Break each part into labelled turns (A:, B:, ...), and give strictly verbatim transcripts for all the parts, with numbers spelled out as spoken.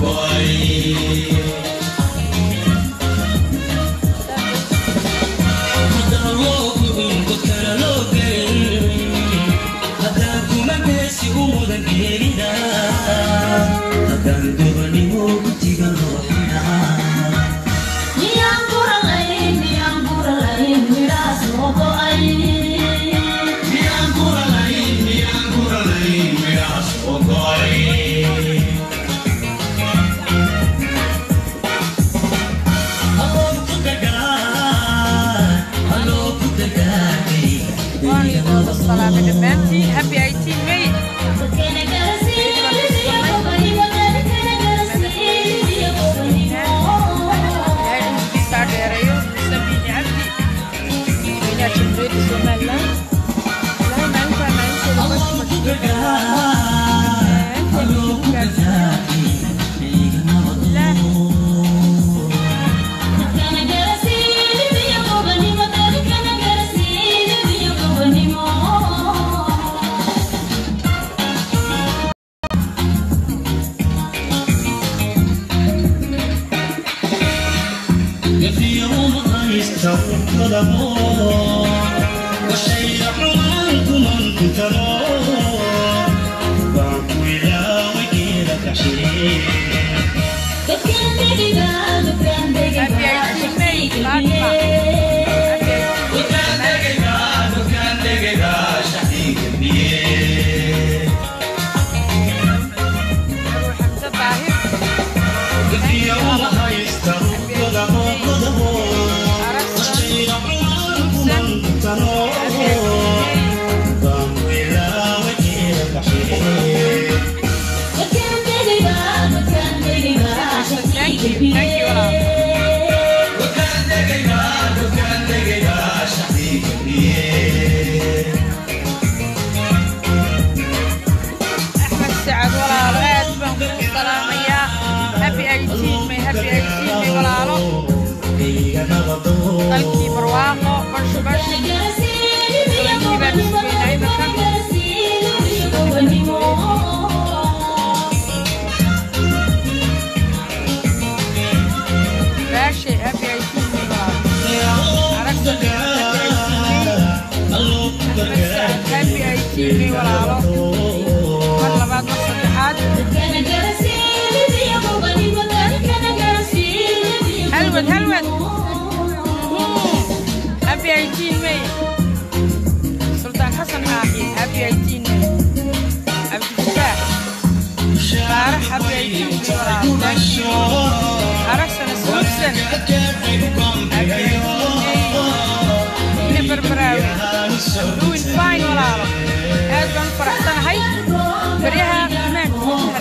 A: Happy eighteen May. Qalki barwaaqo bash bash qalki baa bismiilaahi bashi happy eighteen happy eighteen walaalo mar labaad mar saddexaad halwad halwad happy eighteen May Sultan Hassan Aahi happy eighteen May Abdullah Shara happy eighteen May Arsan Smithson happy eighteen May Never Brawi doing fine walaalo aad baan faraxsanahay bariyaha imaan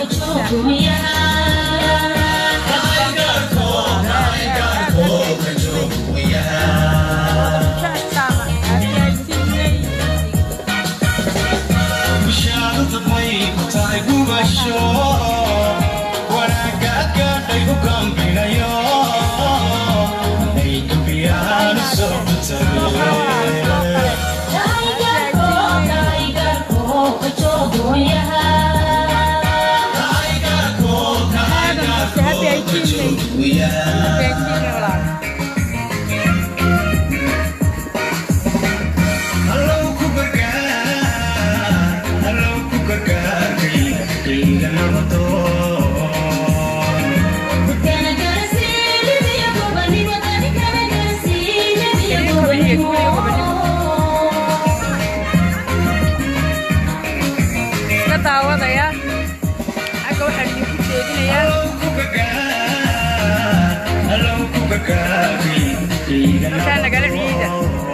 A: كان قال عيده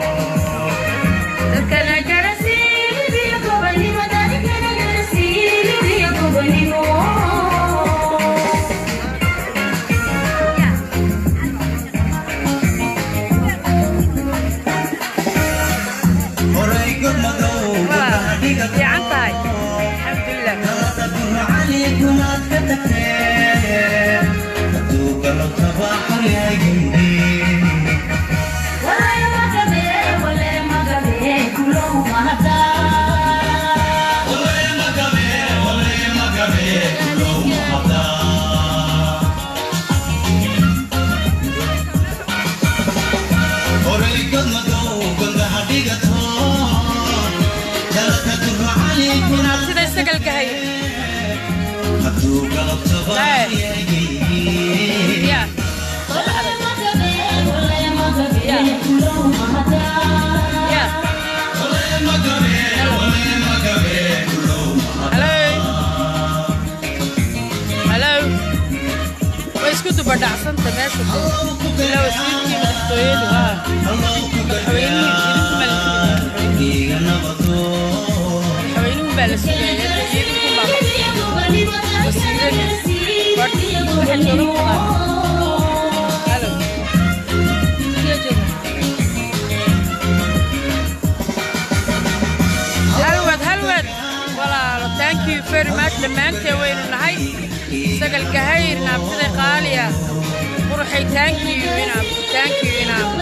A: كان كرسيل بيقبلني وداني كان كرسيل بيقبلني يا عنتاي الحمد لله عليكم اتكتك دوك الصباح يا جندي
B: بدأ أحسن تماشي لو سيرتي مستويل ها حويني حويني مبالسية يدكم بابا وسيرتي واحد شروط هلو هلوت هلوت والله thank you very much لما أنت وين النهاي سجل كهير نابتدي قالية وروحي thank you هنا thank you هنا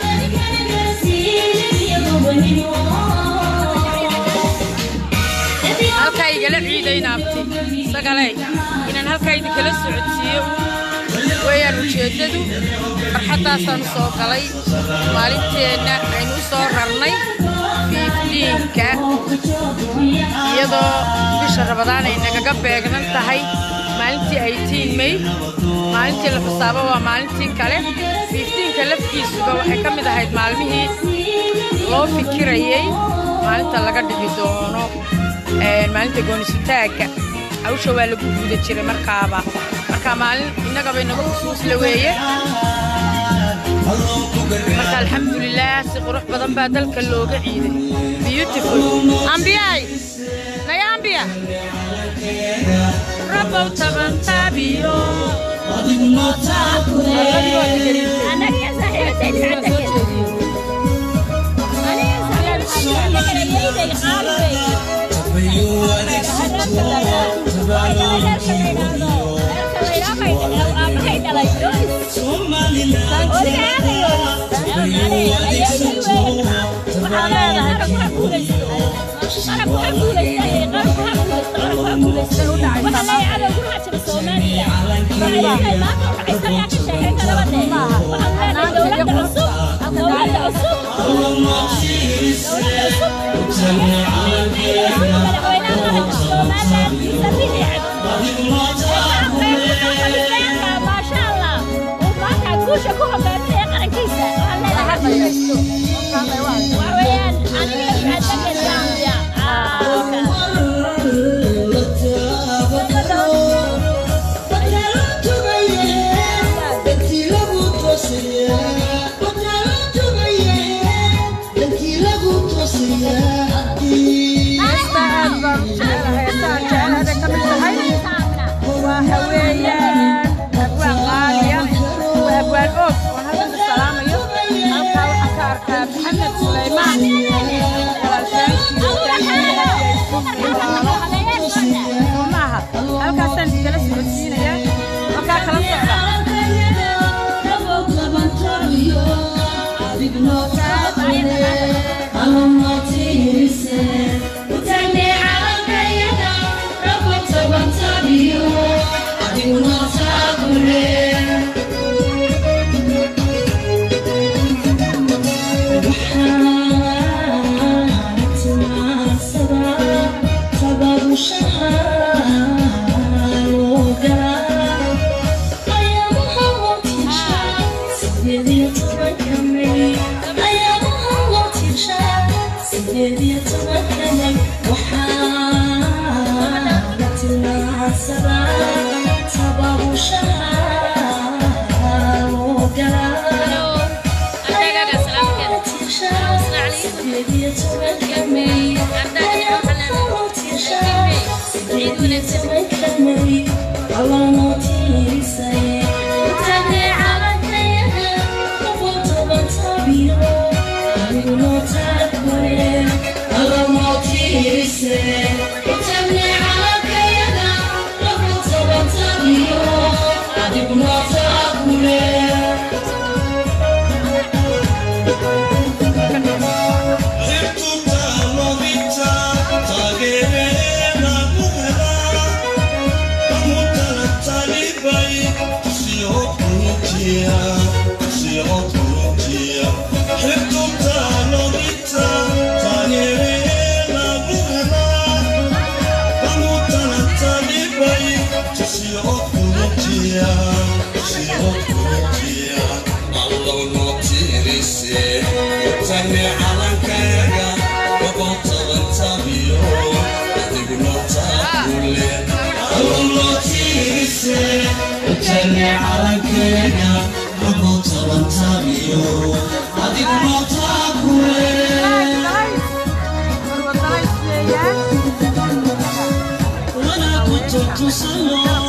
B: هالكاي قلع عيدي نابتي سجلي إن هالكاي ذكر السعودية ويا رجيددو فرحتها سنصور قلي مالتنا عينو صور رني في فلينكا يدو بشر رمضان إنك قبل ننتهي maalintii eighteen May maalintii la xisaabo waa maalintii kale fifteen ka lafkiisuba waxay ka mid ahayd maalmihii loo fikirayay maalinta laga dhigi doono ee maalinta goonisitaaga awsha waa lagu guuda jiray markaaba marka maalin inaga bay nagu xusuus la weeye marka alxamdulillah si qurux badan baa dalka looga ciiday beautiful ambiyay naya ambiya ربو تبان تابيو أنا يا صاحبتي عندك أنا يا
A: Bye.
C: وانا كنت تصور